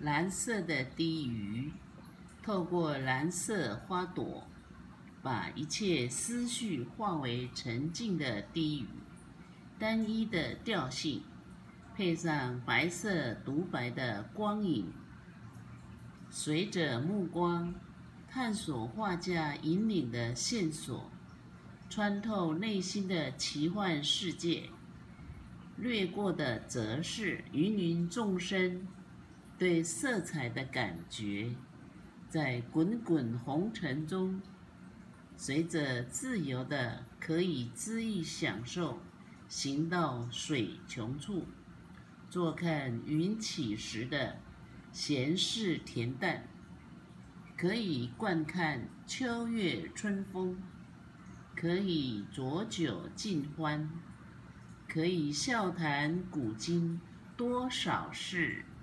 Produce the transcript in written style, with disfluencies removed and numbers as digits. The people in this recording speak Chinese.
蓝色的低语，透过蓝色花朵，把一切思绪化为沉静的低语，单一的调性，配上白色独白的光影，随着目光探索画家引领的线索，穿透内心的奇幻世界。掠过的则是芸芸众生对色彩的感觉，在滚滚红尘中，随着自由的可以恣意享受，行到水穷处，坐看云起时的闲适恬淡，可以观看秋月春风，可以浊酒尽欢，可以笑谈古今多少事。